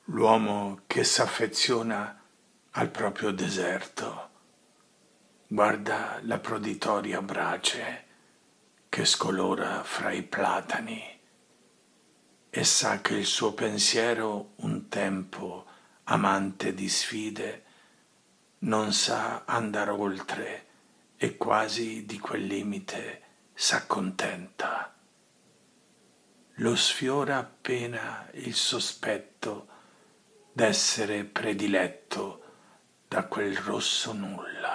L'uomo che s'affeziona al proprio deserto, guarda la proditoria brace che scolora fra i platani e sa che il suo pensiero, un tempo amante di sfide, non sa andare oltre e quasi di quel limite s'accontenta. Lo sfiora appena il sospetto d'essere prediletto da quel rosso nulla.